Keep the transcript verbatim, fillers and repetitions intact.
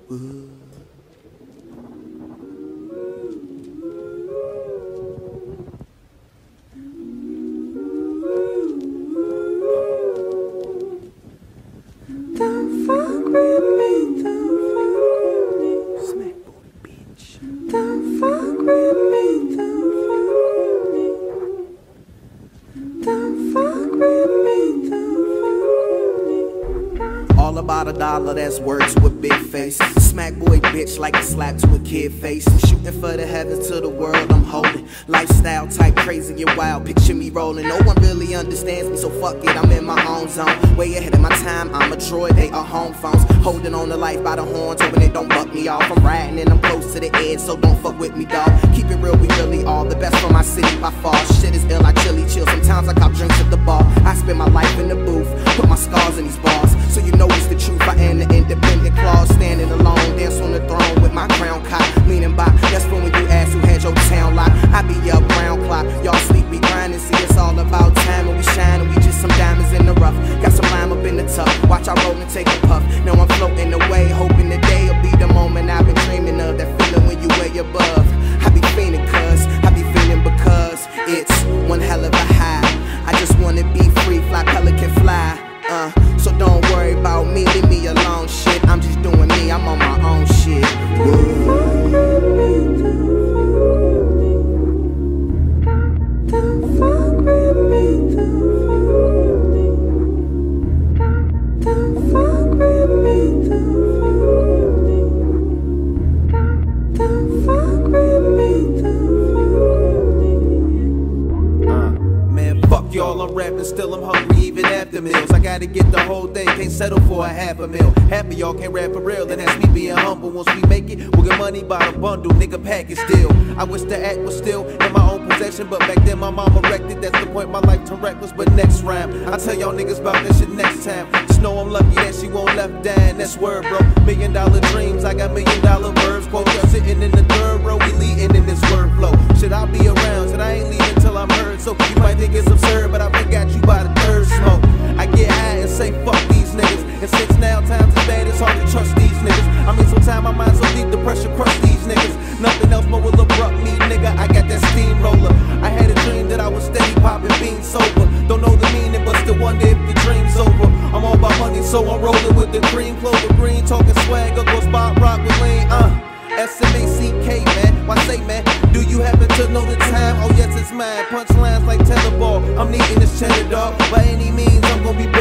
Ooh. Don't fuck with me, don't fuck with me. Smack boy, bitch. Don't fuck with me, don't fuck with me. Don't fuck with me, don't fuck with me. All about a dollar, that's word to a big face. Smack boy, bitch, like a slap to a kid face. Shooting for the heavens to the world I'm holding. Lifestyle type crazy and wild, picture me rolling. No one really understands me, so fuck it, I'm in my own zone. Way ahead of my time, I'm a droid, they are home phones. Holding on to life by the horns, hoping it don't buck me off. I'm riding and I'm close to the edge, so don't fuck with me, dawg. Keep it real, we really all the best from my city by far. Shit is ill, I chilly chill, sometimes I cop drinks at the bar. I spend my life in the booth, put my scars in these bars, so you know it's the truth. I am the independent clause, standing alone, dance on the throne with my crown cock, leaning by. That's when you ask who had your town locked. I be up round clock, y'all sleep, we grinding. See, it's all about time, and we shine, and we just some diamonds in the rough. Got some lime up in the tub, watch I roll and take a puff. Now I'm floating away, hoping the day will be the moment I've been dreaming of. That feeling when you way above. I be feeling cuz, I be feeling because it's one hell of a high. I just wanna be free, fly pelican fly. Uh, so don't worry about me, leave me alone, shit. I'm just doing me, I'm on my own shit. Woo. Don't fuck with me, don't fuck with me. Don't fuck with me, don't Uh, man, fuck y'all, I'm rapping, still I'm hungry even after meals. I gotta get the whole thing, can't settle for a half a meal. Half of y'all can't rap for real, and that's me being humble. Once we make it, we'll get money by the bundle, nigga package deal. I wish the act was still in my own possession, but back then my mama wrecked it. That's the point, my life turned reckless. But next rhyme, I'll tell y'all niggas about that shit next time. Just know I'm lucky that she won't left dying, that's word, bro. Million dollar dreams, I got million dollar verbs. Quote, y'all sitting in the third row, we leading in this word flow. Shit, I'll be around, shit, I ain't leaving till I'm heard. So you might think it's absurd, but I forgot you by the third smoke. I get high and say fuck these niggas. And since now times is bad, it's hard to trust these niggas. I mean, sometimes my mind's so deep, the pressure crush these niggas. Nothing else more will abrupt me, nigga. I got that steamroller. I had a dream that I was steady popping beans sober. Don't know the meaning, but still wonder if the dream's over. I'm all about money, so I'm rolling with the cream, clover green, talking swag, go spot rock with lean, uh. S M A C K, man, why say, man, do you happen to know the time? Oh yes, it's mine, punchlines like tetherball. I'm needing this cheddar, dog, by any means, I'm gonna be